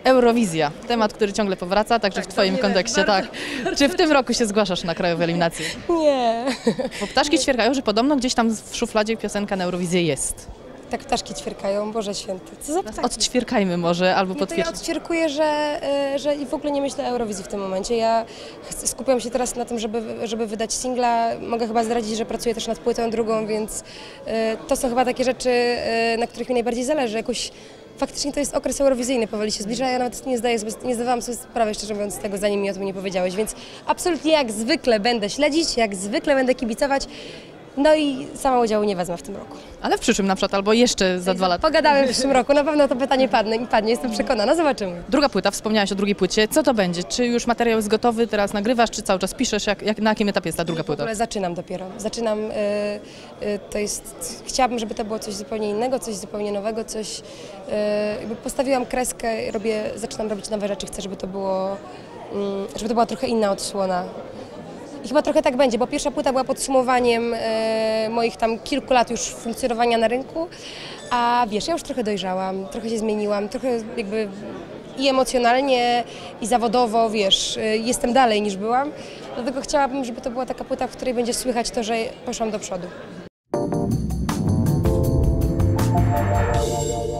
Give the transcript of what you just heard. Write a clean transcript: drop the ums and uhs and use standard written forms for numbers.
Eurowizja, temat, który ciągle powraca, także w Twoim kontekście, tak. Czy w tym roku się zgłaszasz na krajowe eliminacje? Nie. Bo ptaszki ćwierkają, że podobno gdzieś tam w szufladzie piosenka na Eurowizję jest. Tak ptaszki ćwierkają, Boże Święty. Co za ptaki? Odćwierkajmy może, albo Nie, to ja potwierdźmy. odćwierkuję, że i w ogóle nie myślę o Eurowizji w tym momencie. Ja skupiam się teraz na tym, żeby wydać singla. Mogę chyba zdradzić, że pracuję też nad płytą drugą, więc to są chyba takie rzeczy, na których mi najbardziej zależy. Jakoś faktycznie to jest okres eurowizyjny, powoli się zbliża. Ja nawet nie zdawałam sobie sprawy, szczerze mówiąc, z tego, zanim mi o tym nie powiedziałeś, więc absolutnie jak zwykle będę śledzić, jak zwykle będę kibicować. No i sama udziału nie wezmę w tym roku. Ale w przyszłym na przykład, albo jeszcze za 2 lata. Pogadamy w przyszłym roku, na pewno to pytanie padnie, jestem przekonana, zobaczymy. Druga płyta, wspomniałaś o drugiej płycie. Co to będzie? Czy już materiał jest gotowy, teraz nagrywasz, czy cały czas piszesz? Na jakim etapie jest ta druga W płyta? ogóle zaczynam dopiero. To jest, chciałabym, żeby to było coś zupełnie innego, coś zupełnie nowego, coś, jakby postawiłam kreskę, zaczynam robić nowe rzeczy, chcę, żeby to była trochę inna odsłona. I chyba trochę tak będzie, bo pierwsza płyta była podsumowaniem moich tam kilku lat już funkcjonowania na rynku, a wiesz, ja już trochę dojrzałam, trochę się zmieniłam, trochę jakby i emocjonalnie, i zawodowo, wiesz, jestem dalej niż byłam, dlatego chciałabym, żeby to była taka płyta, w której będzie słychać to, że poszłam do przodu.